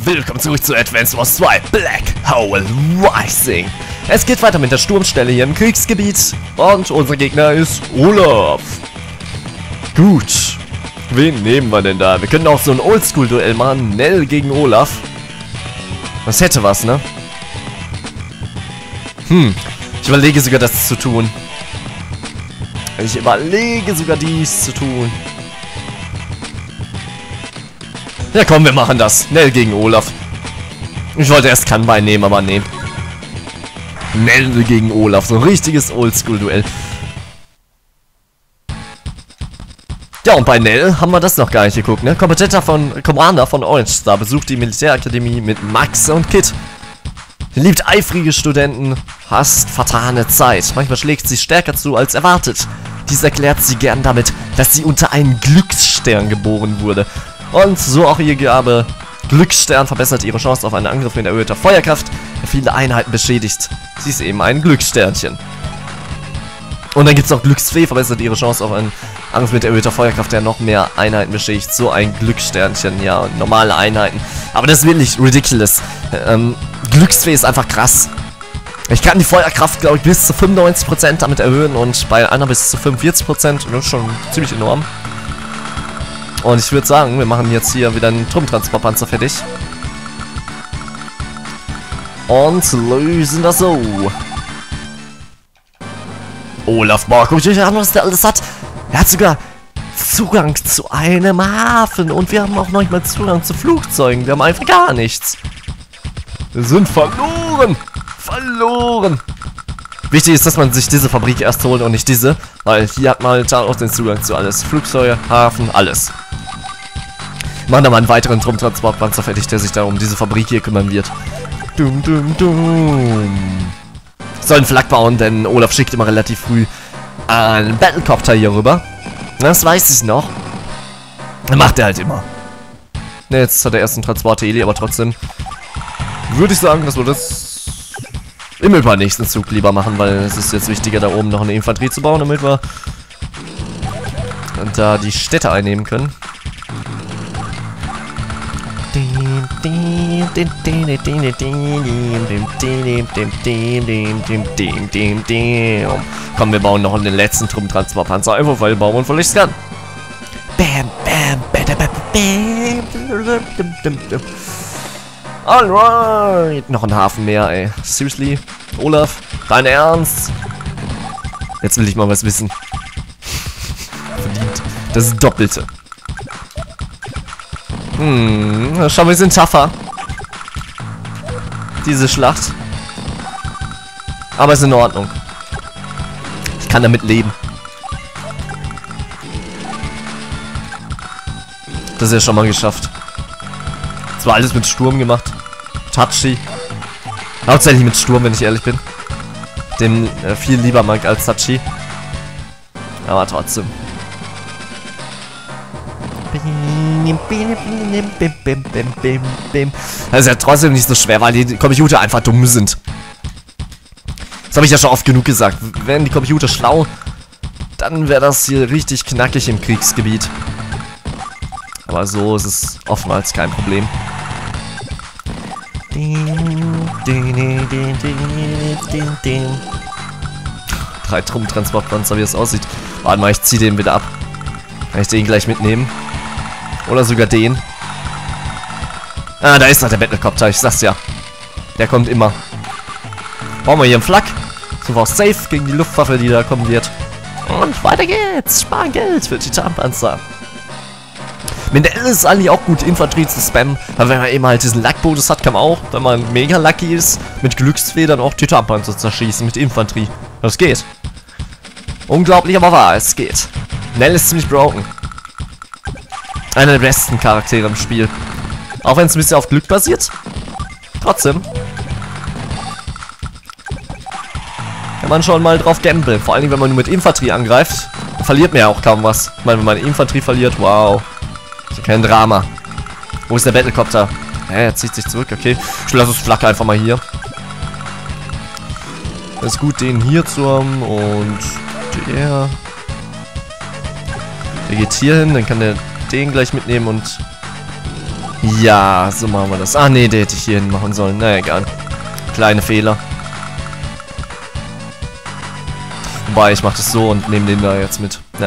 Willkommen zurück zu Advance Wars 2 Black Hole Rising. Es geht weiter mit der Sturmstelle hier im Kriegsgebiet und unser Gegner ist Olaf. Gut, wen nehmen wir denn da? Wir können auch so ein Oldschool-Duell machen, Nell gegen Olaf. Das hätte was, ne? Ich überlege sogar das zu tun. Ich überlege sogar dies zu tun. Ja komm, wir machen das. Nell gegen Olaf. Ich wollte erst Kanbai nehmen, aber nee. Nell gegen Olaf. So ein richtiges Oldschool-Duell. Ja, und bei Nell haben wir das noch gar nicht geguckt, ne? Commander von Orange Star besucht die Militärakademie mit Max und Kit. Liebt eifrige Studenten, hasst vertane Zeit. Manchmal schlägt sie stärker zu als erwartet. Dies erklärt sie gern damit, dass sie unter einen Glücksstern geboren wurde. Und so auch ihr Gabe. Glücksstern verbessert ihre Chance auf einen Angriff mit erhöhter Feuerkraft, der viele Einheiten beschädigt. Sie ist eben ein Glückssternchen. Und dann gibt es auch Glücksfee, verbessert ihre Chance auf einen Angriff mit erhöhter Feuerkraft, der noch mehr Einheiten beschädigt. So ein Glückssternchen, ja, normale Einheiten. Aber das ist wirklich ridiculous. Glücksfee ist einfach krass. Ich kann die Feuerkraft, glaube ich, bis zu 95% damit erhöhen und bei einer bis zu 45%. Das ist schon ziemlich enorm. Und ich würde sagen, wir machen jetzt hier wieder einen Truppentransportpanzer fertig. Und lösen das so. Olaf, boah, guck euch an, was der alles hat. Er hat sogar Zugang zu einem Hafen. Und wir haben auch noch nicht mal Zugang zu Flugzeugen. Wir haben einfach gar nichts. Wir sind verloren. Verloren. Wichtig ist, dass man sich diese Fabrik erst holt und nicht diese. Weil hier hat man auch den Zugang zu alles. Flugzeuge, Hafen, alles. Machen wir mal einen weiteren Truppentransportpanzer fertig, der sich da um diese Fabrik hier kümmern wird. Dum, dum, dum. Ich soll einen Flak bauen, denn Olaf schickt immer relativ früh einen Battlecopter hier rüber. Das weiß ich noch. Das macht er halt immer. Ne, jetzt hat er erst einen Transport-Heli, aber trotzdem würde ich sagen, dass wir das im übernächsten Zug lieber machen, weil es ist jetzt wichtiger, da oben noch eine Infanterie zu bauen, damit wir da die Städte einnehmen können. Komm, wir bauen noch den letzten Truppentransportpanzer, einfach weil bauen und völlig kann. Bam, bam, bam, bam, bam. Alright. Noch ein Hafen mehr, ey. Seriously? Olaf? Dein Ernst? Jetzt will ich mal was wissen. Verdient. Das ist Doppelte. Schau mal, wir sind tougher. Diese Schlacht. Aber ist in Ordnung. Ich kann damit leben. Das ist ja schon mal geschafft. Zwar alles mit Sturm gemacht. Touchy. Hauptsächlich mit Sturm, wenn ich ehrlich bin. Den viel lieber mag als Touchy. Aber trotzdem. Das ist ja trotzdem nicht so schwer, weil die Computer einfach dumm sind. Das habe ich ja schon oft genug gesagt. Wären die Computer schlau, dann wäre das hier richtig knackig im Kriegsgebiet. Aber so ist es oftmals kein Problem. 3 Truppentransportpanzer, wie es aussieht. Warte mal, ich ziehe den wieder ab. Kann ich den gleich mitnehmen? Oder sogar den. Ah, da ist noch der Battlecopter, ich sag's ja. Der kommt immer. Bauen wir hier einen Flak. So war safe gegen die Luftwaffe, die da kommen wird. Und weiter geht's. Sparen Geld für Titanpanzer. Mit der L ist eigentlich auch gut, Infanterie zu spammen. Aber wenn man eben halt diesen Lackbonus hat, kann man auch, wenn man mega lucky ist, mit Glücksfedern auch Titanpanzer zerschießen mit Infanterie. Das geht. Unglaublich, aber wahr, es geht. Nell ist ziemlich broken. Einer der besten Charaktere im Spiel. Auch wenn es ein bisschen auf Glück basiert. Trotzdem. Kann man schon mal drauf gambeln. Vor allem, wenn man nur mit Infanterie angreift. Dann verliert man ja auch kaum was. Ich meine, wenn man Infanterie verliert, wow. Ist ja kein Drama. Wo ist der Battlecopter? Er zieht sich zurück, okay. Ich lasse das Flak einfach mal hier. Es ist gut, den hier zu haben. Und der geht hier hin. Dann kann der den gleich mitnehmen und Ja, so machen wir das. Ah, nee, den hätte ich hier hin machen sollen. Na, egal. Kleine Fehler. Wobei, ich mache das so und nehme den da jetzt mit. Ja.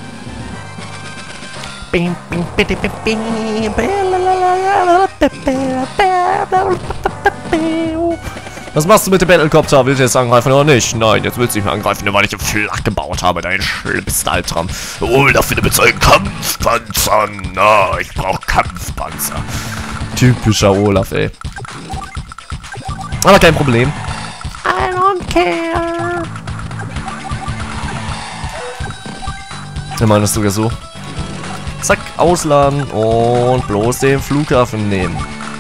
Was machst du mit dem Battlecopter? Willst du jetzt angreifen oder nicht? Nein, jetzt willst du nicht mehr angreifen, weil ich eine Flak gebaut habe. Dein schlimmster Albtraum. Oh, dafür mit solchen Kampfpanzern. Na, ich brauche Kampfpanzer. Typischer Olaf, ey. Aber kein Problem. I don't care. Wir machen das sogar so. Zack, ausladen und bloß den Flughafen nehmen.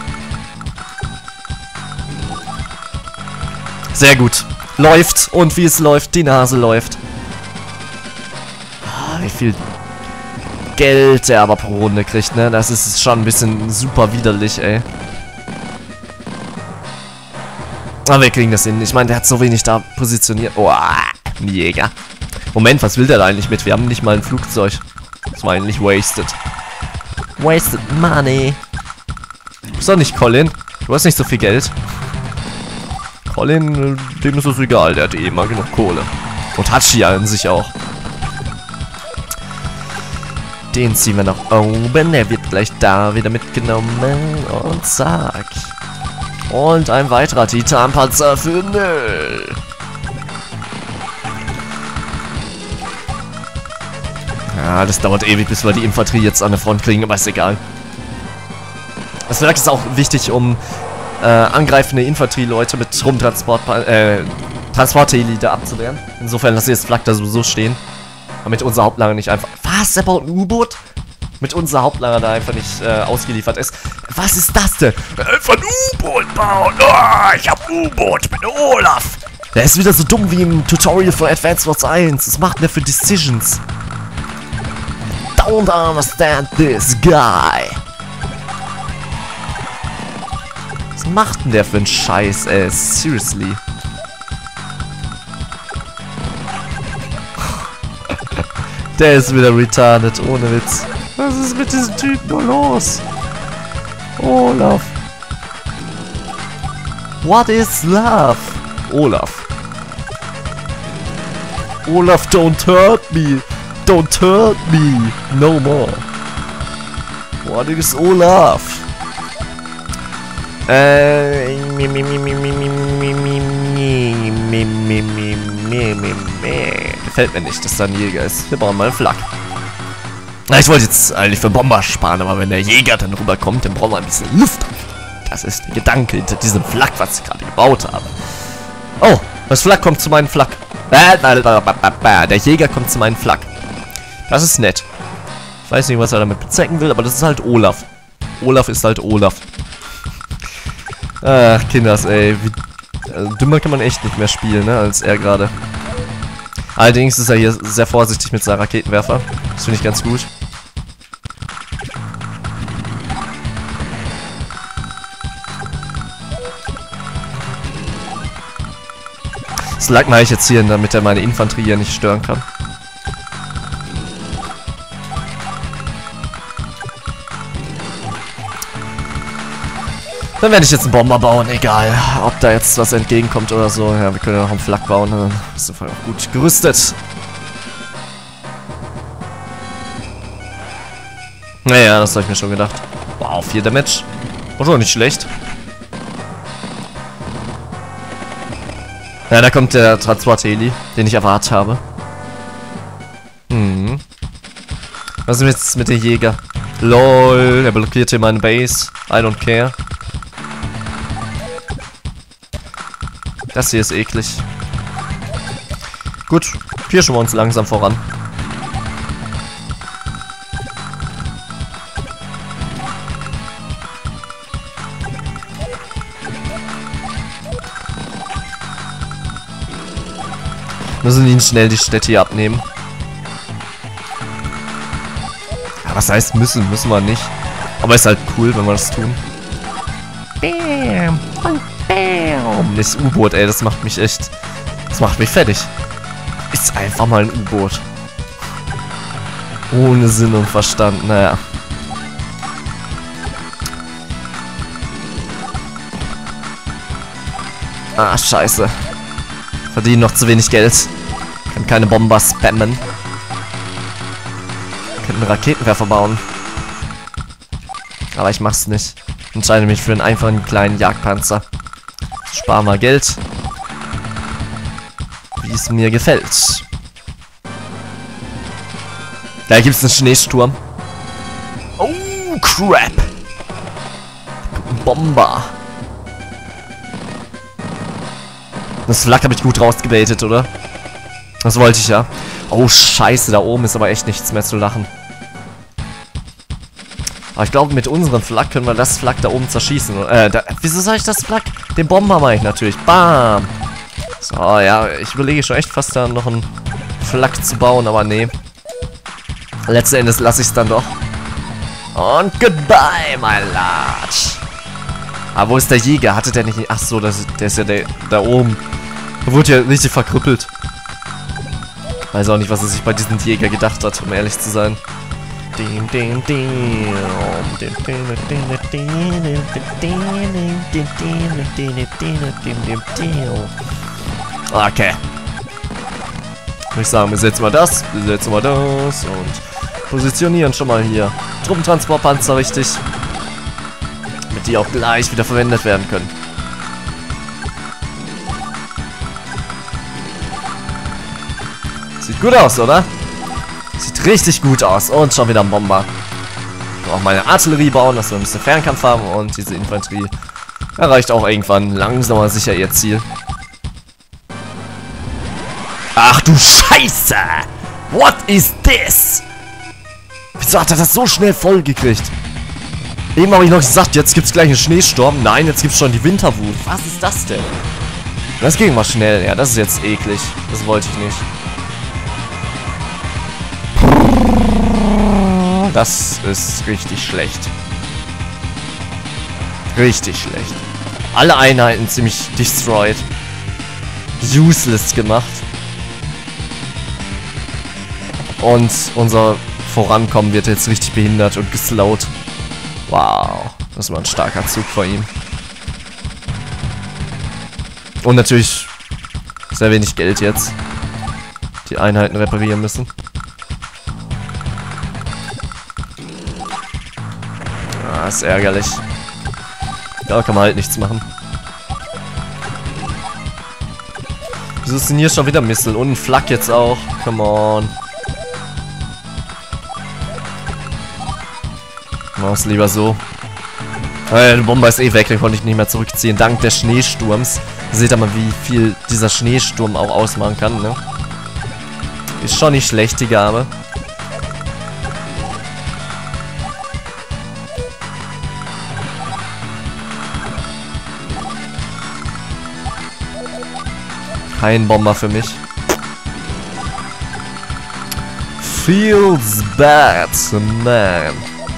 Sehr gut. Läuft. Und wie es läuft, die Nase läuft. Ah, wie viel Geld der aber pro Runde kriegt, ne? Das ist schon ein bisschen super widerlich, ey. Aber wir kriegen das hin. Ich meine, der hat so wenig da positioniert. Oh, ein Jäger. Moment, was will der da eigentlich mit? Wir haben nicht mal ein Flugzeug. Das war eigentlich wasted. Wasted money. Du bist doch nicht Colin. Du hast nicht so viel Geld. Colin, dem ist es egal. Der hat eh immer genug Kohle. Und Hachi an sich auch. Den ziehen wir nach oben. Der wird gleich da wieder mitgenommen. Und zack. Und ein weiterer Titanpanzer für Müll. Ja, das dauert ewig, bis wir die Infanterie jetzt an der Front kriegen, aber ist egal. Das Werk ist auch wichtig, um angreifende Infanterieleute mit Transportheli da abzuwehren. Insofern lasse ich das Flak da sowieso stehen. Damit unser Hauptlager nicht einfach... Was? Der baut ein U-Boot? Mit unser Hauptlager da einfach nicht ausgeliefert ist. Was ist das denn? Einfach ein U-Boot bauen! Oh, ich hab ein U-Boot! Ich bin Olaf! Der ist wieder so dumm wie im Tutorial von Advance Wars 1. Was macht der für Decisions? Don't understand this guy. Was macht denn der für einen Scheiß, ey? Seriously. Der ist wieder retarded, ohne Witz. Was ist mit diesem Typen nur los? Olaf. What is love? Olaf. Olaf, don't hurt me. Don't hurt me. No more. What is Olaf? Gefällt mir nicht, dass da ein Jäger ist. Wir brauchen mal einen Flak. Na, ich wollte jetzt eigentlich für Bomber sparen, aber wenn der Jäger dann rüberkommt, dann brauchen wir ein bisschen Luft. Das ist der Gedanke hinter diesem Flak, was ich gerade gebaut habe. Oh, das Flak kommt zu meinem Flak. Der Jäger kommt zu meinem Flak. Das ist nett. Ich weiß nicht, was er damit bezwecken will, aber das ist halt Olaf. Olaf ist halt Olaf. Ach, Kinders, ey. Dümmer kann man echt nicht mehr spielen, ne, als er gerade. Allerdings ist er hier sehr vorsichtig mit seinem Raketenwerfer. Das finde ich ganz gut. Das lag mal ich jetzt hier, damit er meine Infanterie hier nicht stören kann. Dann werde ich jetzt einen Bomber bauen, egal, ob da jetzt was entgegenkommt oder so. Ja, wir können ja noch einen Flak bauen, dann ist auf jeden Fall auch gut gerüstet. Naja, das habe ich mir schon gedacht. Wow, 4 Damage. War schon nicht schlecht. Ja, da kommt der Transport-Heli, den ich erwartet habe. Was ist jetzt mit dem Jäger? LOL, er blockiert hier meine Base. I don't care. Das hier ist eklig. Gut, pirschen wir uns langsam voran. Müssen ihnen schnell die Städte hier abnehmen. Ja, was heißt müssen? Müssen wir nicht. Aber ist halt cool, wenn wir das tun. Bam und bam. Das U-Boot, ey, das macht mich echt... Das macht mich fertig. Ist einfach mal ein U-Boot. Ohne Sinn und Verstand, naja. Ah, scheiße. Verdienen noch zu wenig Geld. Kann keine Bomber spammen. Könnten einen Raketenwerfer bauen. Aber ich mach's nicht. Entscheide mich für einen einfachen kleinen Jagdpanzer. Spar mal Geld. Wie es mir gefällt. Da gibt's einen Schneesturm. Oh, crap. Bomber. Das Flak habe ich gut rausgebaitet, oder? Das wollte ich ja. Oh, scheiße, da oben ist aber echt nichts mehr zu lachen. Aber ich glaube, mit unserem Flak können wir das Flak da oben zerschießen. Wieso soll ich das Flak? Den Bomber mache ich natürlich. Bam! So, ja, ich überlege schon echt fast da noch einen Flak zu bauen, aber nee. Letzten Endes lasse ich es dann doch. Und goodbye, my lord. Aber wo ist der Jäger? Hatte der nicht... Ach so, der ist ja da oben. Der wurde ja richtig verkrüppelt. Weiß auch nicht, was er sich bei diesem Jäger gedacht hat, um ehrlich zu sein. Okay. Würde ich sagen, wir setzen mal das und positionieren schon mal hier. Truppentransportpanzer richtig. Damit die auch gleich wieder verwendet werden können. Sieht gut aus, oder? Sieht richtig gut aus. Und schon wieder ein Bomber. Ich will auch meine Artillerie bauen, dass wir ein bisschen Fernkampf haben. Und diese Infanterie erreicht auch irgendwann langsam aber sicher ihr Ziel. Ach du Scheiße! What is this? Wieso hat er das so schnell voll gekriegt? Eben habe ich noch gesagt, jetzt gibt's gleich einen Schneesturm. Nein, jetzt gibt's schon die Winterwut. Was ist das denn? Das ging mal schnell. Ja, das ist jetzt eklig. Das wollte ich nicht. Das ist richtig schlecht. Richtig schlecht. Alle Einheiten ziemlich destroyed. Useless gemacht. Und unser Vorankommen wird jetzt richtig behindert und geslowt. Wow. Das war ein starker Zug vor ihm. Und natürlich sehr wenig Geld jetzt. Die Einheiten reparieren müssen. Ah, ist ärgerlich. Da kann man halt nichts machen. Wieso ist denn hier schon wieder Missile? Und ein Flak jetzt auch. Come on. Mach's lieber so. Der Bomber ist eh weg, den konnte ich nicht mehr zurückziehen. Dank des Schneesturms. Seht ihr mal, wie viel dieser Schneesturm auch ausmachen kann, ne? Ist schon nicht schlecht, die Gabe. Kein Bomber für mich. Feels bad, man.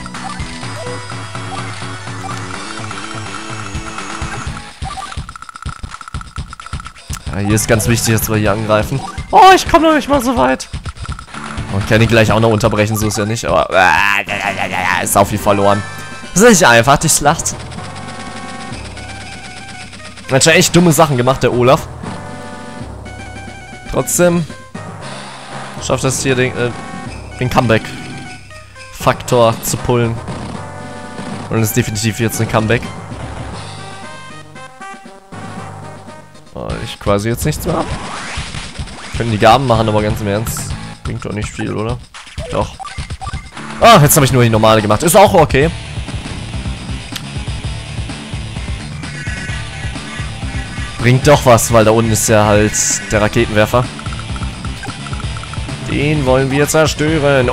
Ja, hier ist ganz wichtig, dass wir hier angreifen. Oh, ich komme noch nicht mal so weit. Und kann ihn gleich auch noch unterbrechen, so ist ja nicht, aber ist auch viel verloren. Das ist nicht einfach, die Schlacht. Hat schon echt dumme Sachen gemacht, der Olaf. Trotzdem schafft es hier den Comeback-Faktor zu pullen. Und ist definitiv jetzt ein Comeback. Ich quasi jetzt nichts mehr ab. Können die Gaben machen, aber ganz im Ernst. Bringt doch nicht viel, oder? Doch. Ah, jetzt habe ich nur die normale gemacht. Ist auch okay. Bringt doch was, weil da unten ist ja halt der Raketenwerfer. Den wollen wir zerstören.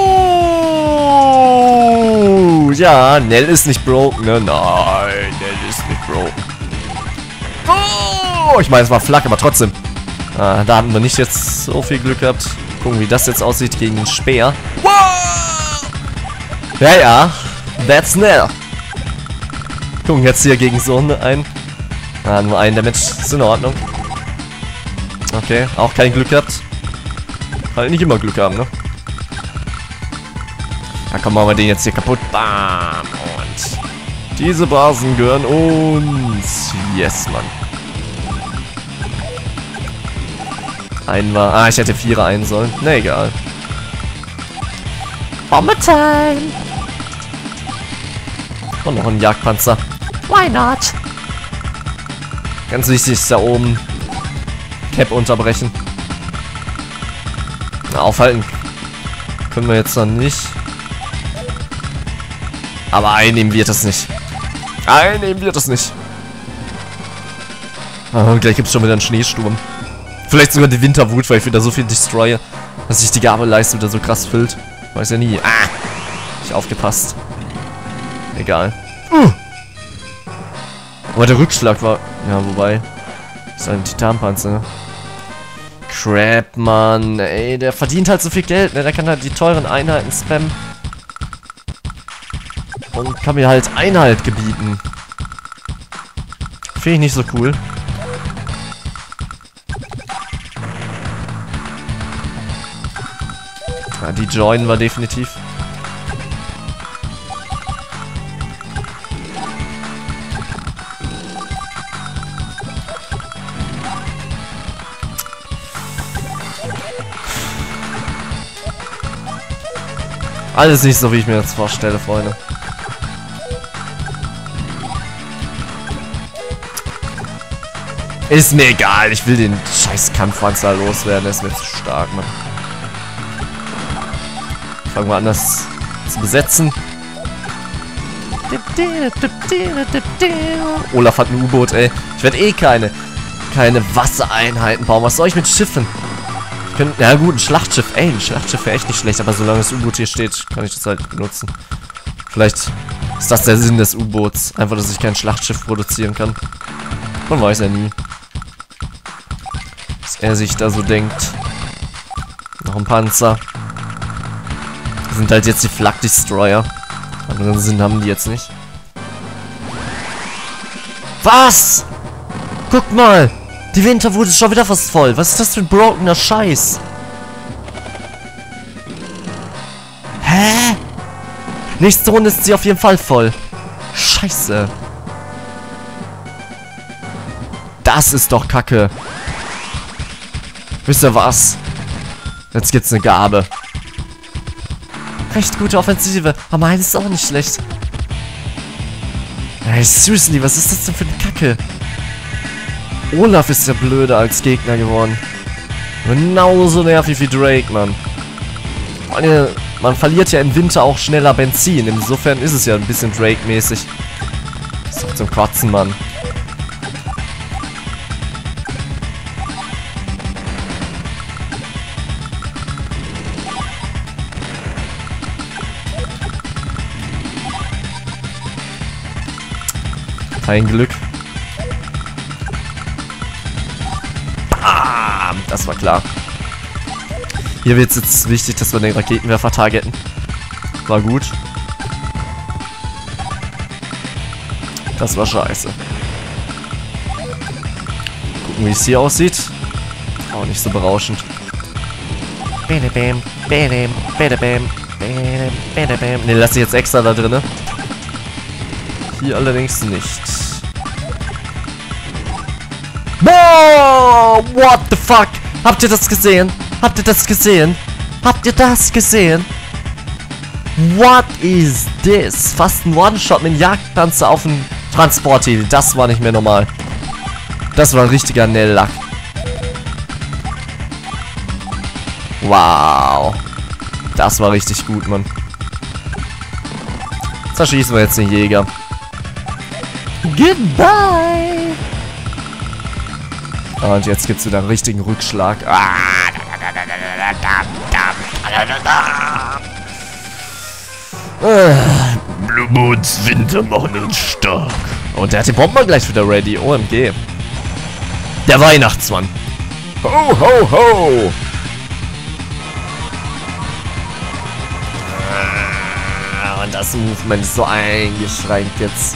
Oh! Ja, Nell ist nicht broken, ne? Nein, Nell ist nicht broken. Oh! Ich meine, es war Flak, aber trotzdem. Ah, da hatten wir nicht jetzt so viel Glück gehabt. Gucken, wie das jetzt aussieht gegen den Speer. Wow! Ja, ja. That's Nell. Gucken jetzt hier gegen so einen. Ah, nur ein Damage. Ist in Ordnung. Okay, auch kein Glück gehabt. Halt nicht immer Glück haben, ne? Ja, komm, machen wir den jetzt hier kaputt. Bam! Und diese Basen gehören uns. Yes, Mann. Ein war. Ah, ich hätte 4er ein sollen. Na egal. Bombe-Time! Und noch ein Jagdpanzer. Why not? Ganz wichtig ist da oben. Cap unterbrechen. Na, aufhalten können wir jetzt noch nicht. Aber einnehmen wird das nicht. Einnehmen wird das nicht. Oh, gleich gibt es schon wieder einen Schneesturm. Vielleicht sogar die Winterwut, weil ich wieder so viel destroye, dass sich die Gabelleiste wieder so krass füllt. Weiß ja nie. Ah! Nicht aufgepasst. Egal. Aber der Rückschlag war... Ja, wobei... Ist ein Titanpanzer, ne? Crap, Mann. Ey, der verdient halt so viel Geld, ne? Der kann halt die teuren Einheiten spammen. Und kann mir halt Einhalt gebieten. Finde ich nicht so cool. Ja, die joinen wir definitiv. Alles nicht so, wie ich mir das vorstelle, Freunde. Ist mir egal, ich will den scheiß Kampfpanzer loswerden, der ist mir zu stark, Mann. Fangen wir an, das zu besetzen. Olaf hat ein U-Boot, ey. Ich werde eh keine Wassereinheiten bauen. Was soll ich mit Schiffen? Ich könnte, ja gut, ein Schlachtschiff. Ey, ein Schlachtschiff wäre echt nicht schlecht, aber solange das U-Boot hier steht, kann ich das halt benutzen. Vielleicht ist das der Sinn des U-Boots. Einfach, dass ich kein Schlachtschiff produzieren kann. Man weiß ja nie. Was er sich da so denkt. Noch ein Panzer. Das sind halt jetzt die Flak-Destroyer. Anderen Sinn haben die jetzt nicht. Was? Guck mal! Die Winterwut ist schon wieder fast voll. Was ist das für ein brokener Scheiß? Hä? Nächste Runde ist sie auf jeden Fall voll. Scheiße. Das ist doch Kacke. Wisst ihr was? Jetzt gibt's eine Gabe. Recht gute Offensive. Aber meine ist auch nicht schlecht. Ey, seriously, was ist das denn für eine Kacke? Olaf ist ja blöder als Gegner geworden. Genauso nervig wie Drake, Mann. Man verliert ja im Winter auch schneller Benzin. Insofern ist es ja ein bisschen Drake-mäßig. Ist doch zum Kotzen, Mann. Kein Glück. Bam! Das war klar. Hier wird es jetzt wichtig, dass wir den Raketenwerfer targeten. War gut. Das war scheiße. Gucken, wie es hier aussieht. Auch nicht so berauschend. Ne, lasse ich jetzt extra da drinne. Hier allerdings nicht. Boah! What the fuck? Habt ihr das gesehen? Habt ihr das gesehen? Habt ihr das gesehen? What is this? Fast ein One-Shot mit einem Jagdpanzer auf einen Transportheli. Das war nicht mehr normal. Das war ein richtiger Nelllack. Wow. Das war richtig gut, Mann. Zerschießen wir jetzt den Jäger. Goodbye! Und jetzt gibt's wieder einen richtigen Rückschlag. Blue Moons Winter machen uns stark. Und der hat den Bomber gleich wieder ready. OMG. Der Weihnachtsmann. Ho, ho, ho! Und das Movement ist so eingeschränkt jetzt.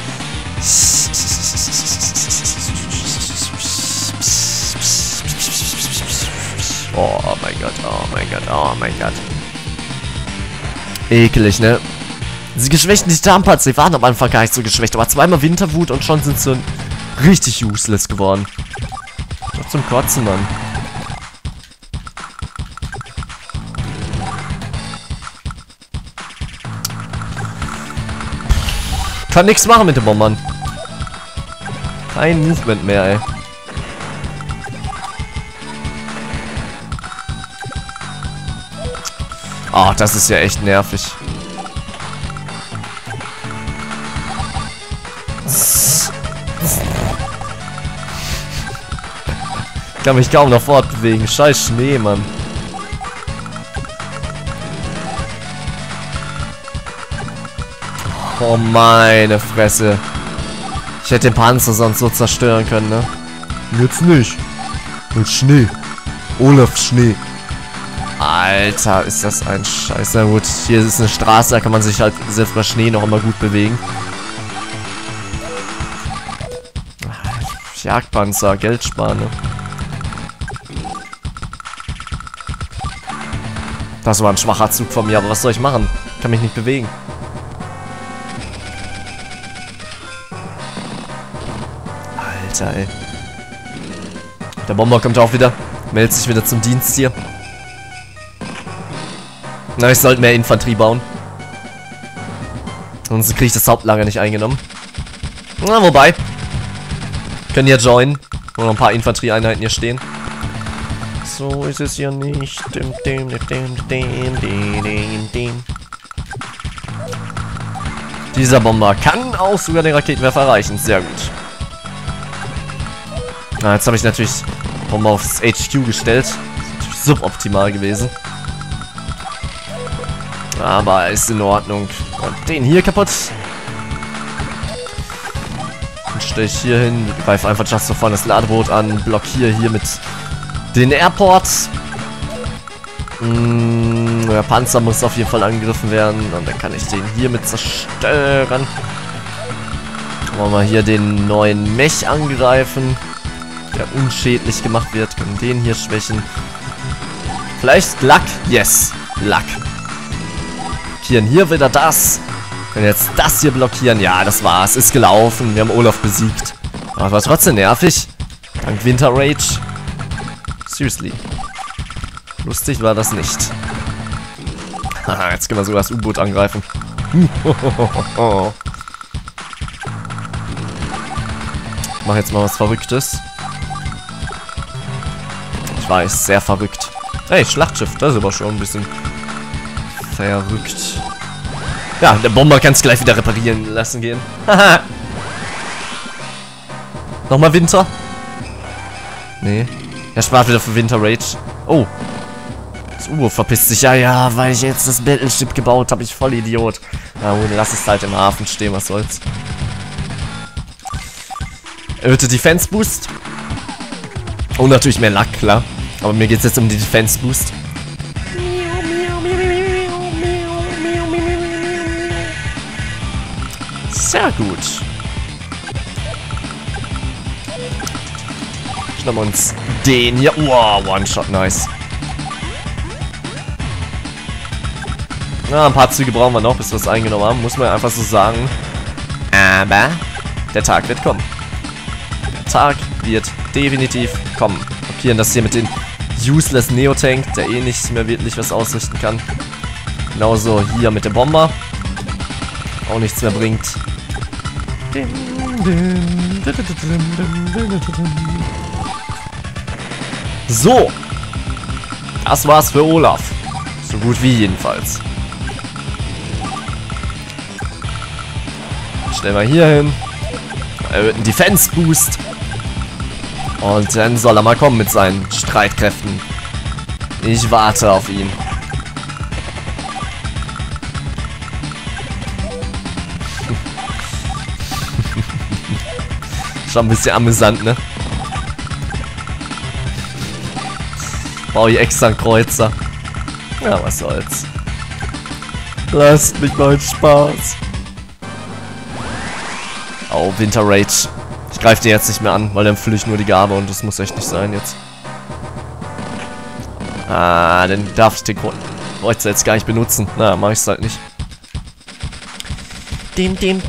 Oh mein Gott, oh mein Gott, oh mein Gott. Ekelig, ne? Die geschwächten Titanpanzer, die waren am Anfang gar nicht so geschwächt, aber zweimal Winterwut und schon sind sie richtig useless geworden. Doch zum Kotzen, Mann. kann nichts machen mit den Bombern. Kein Movement mehr, ey. Ach, das ist ja echt nervig. Ich kann mich kaum noch fortbewegen. Scheiß Schnee, Mann. Oh, meine Fresse. Ich hätte den Panzer sonst so zerstören können, ne? Jetzt nicht. Und Schnee. Olaf Schnee. Alter, ist das ein Scheiß. Na gut, hier ist eine Straße, da kann man sich halt selbst bei Schnee noch immer gut bewegen. Jagdpanzer, Geld sparen, ne? Das war ein schwacher Zug von mir, aber was soll ich machen? Ich kann mich nicht bewegen. Alter, ey. Der Bomber kommt auch wieder. Meldet sich wieder zum Dienst hier. Na, ich sollte mehr Infanterie bauen. Sonst kriege ich das Hauptlager nicht eingenommen. Na, wobei. Können hier joinen. Wo noch ein paar Infanterieeinheiten hier stehen. So ist es ja nicht. Dieser Bomber kann auch sogar den Raketenwerfer erreichen. Sehr gut. Na, jetzt habe ich natürlich Bomber aufs HQ gestellt. Das ist natürlich suboptimal gewesen. Aber ist in Ordnung. Und den hier kaputt. Dann stelle ich hier hin. Greife einfach just so vorne das Ladeboot an. Blockiere hier mit den Airport. Der Panzer muss auf jeden Fall angegriffen werden. Und dann kann ich den hier mit zerstören. Wollen wir hier den neuen Mech angreifen. Der unschädlich gemacht wird. Können den hier schwächen. Vielleicht Lack. Yes. Lack. Blockieren hier wieder das. Können jetzt das hier blockieren. Ja, das war's. Ist gelaufen. Wir haben Olaf besiegt. Aber war trotzdem nervig. Dank Winter Rage. Seriously. Lustig war das nicht. Haha, jetzt können wir sogar das U-Boot angreifen. Ich mache jetzt mal was Verrücktes. Ich weiß, sehr verrückt. Hey, Schlachtschiff. Das ist aber schon ein bisschen verrückt. Ja, der Bomber kann es gleich wieder reparieren lassen gehen. Haha. Nochmal Winter? Nee. Er spart wieder für Winter Rage. Oh. Das U-Boot verpisst sich. Ja, ja, weil ich jetzt das Battleship gebaut habe. Ich voll Idiot. Na gut, lass es halt im Hafen stehen, was soll's. Erhöhte Defense Boost. Und natürlich mehr Lack, klar. Aber mir geht es jetzt um die Defense Boost. Sehr gut. Schnappen wir uns den hier. Wow, One-Shot, nice. Na, ein paar Züge brauchen wir noch, bis wir es eingenommen haben. Muss man einfach so sagen. Aber der Tag wird kommen. Der Tag wird definitiv kommen. Blockieren das hier mit dem Useless Neotank, der eh nicht mehr wirklich was ausrichten kann. Genauso hier mit dem Bomber. Auch nichts mehr bringt. So. Das war's für Olaf. So gut wie jedenfalls. Stellen wir hier hin. Erhöhten Defense Boost. Und dann soll er mal kommen mit seinen Streitkräften. Ich warte auf ihn. Schon ein bisschen amüsant, ne? Baue ich extra einen Kreuzer. Ja, was soll's. Lasst mich mal Spaß. Oh, Winter Rage. Ich greife den jetzt nicht mehr an, weil dann fülle ich nur die Gabe und das muss echt nicht sein jetzt. Ah, dann darf ich den Kreuzer jetzt gar nicht benutzen. Na, mach ich's halt nicht. Dim.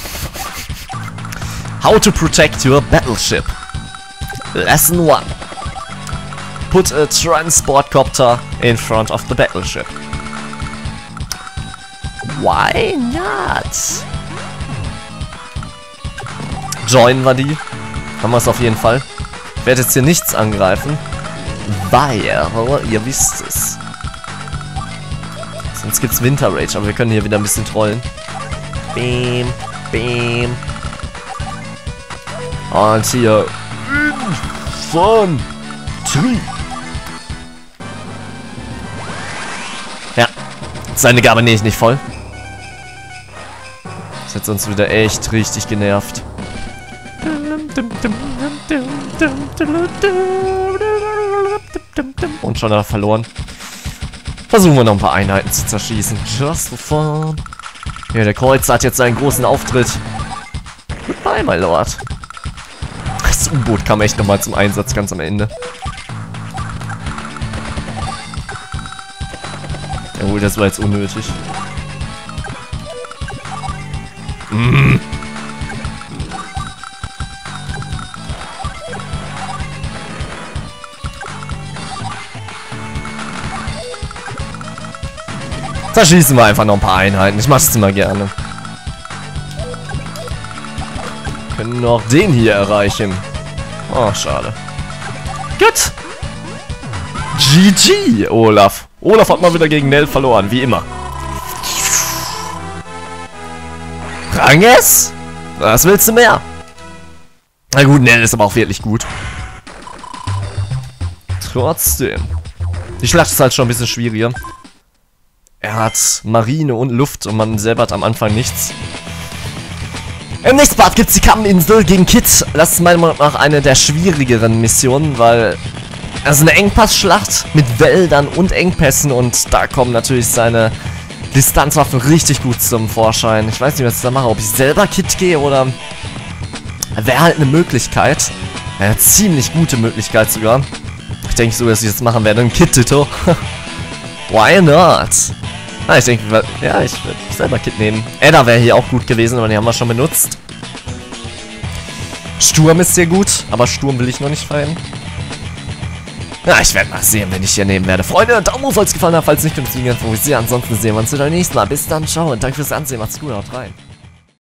How to protect your battleship. Lesson 1. Put a transport copter in front of the battleship. Why not? Joinen wir die. Haben wir es auf jeden Fall. Ich werde jetzt hier nichts angreifen. Weil, ihr wisst es. Sonst gibt's Winter Rage, aber wir können hier wieder ein bisschen trollen. Beam, beam. Und hier Infanterie. Ja, seine Gabe nähe ich nicht voll. Das hat uns wieder echt richtig genervt. Und schon hat er verloren. Versuchen wir noch ein paar Einheiten zu zerschießen. Just for fun. Ja, der Kreuzer hat jetzt seinen großen Auftritt. Goodbye, my lord. Das U-Boot kam echt nochmal zum Einsatz ganz am Ende. Jawohl, das war jetzt unnötig. Zerschießen wir einfach noch ein paar Einheiten. Ich mach's immer gerne. Können noch den hier erreichen. Oh, schade. Gut. GG, Olaf. Olaf hat mal wieder gegen Nell verloren, wie immer. Ranges? Was willst du mehr? Na gut, Nell ist aber auch wirklich gut. Trotzdem. Die Schlacht ist halt schon ein bisschen schwieriger. Er hat Marine und Luft und man selber hat am Anfang nichts. Im nächsten Part gibt es die Kammeninsel gegen Kit. Das ist meiner Meinung nach eine der schwierigeren Missionen, weil es ist eine Engpassschlacht mit Wäldern und Engpässen und da kommen natürlich seine Distanzwaffen richtig gut zum Vorschein. Ich weiß nicht, was ich da mache, ob ich selber Kit gehe oder... Wäre halt eine Möglichkeit. Eine ziemlich gute Möglichkeit sogar. Ich denke so, dass ich das machen werde. Ein Kit-Ditto. Why not? Ah, ich denke, ja, ich würde selber Kit nehmen. Edda wäre hier auch gut gewesen, aber die haben wir schon benutzt. Sturm ist sehr gut, aber Sturm will ich noch nicht verwenden. Ja, ich werde mal sehen, wenn ich hier nehmen werde. Freunde, Daumen hoch, falls es gefallen hat, falls nicht, könnt ihr es sehr. Ansonsten sehen wir uns wieder beim nächsten Mal. Bis dann, ciao und danke fürs Ansehen. Macht's gut, haut rein.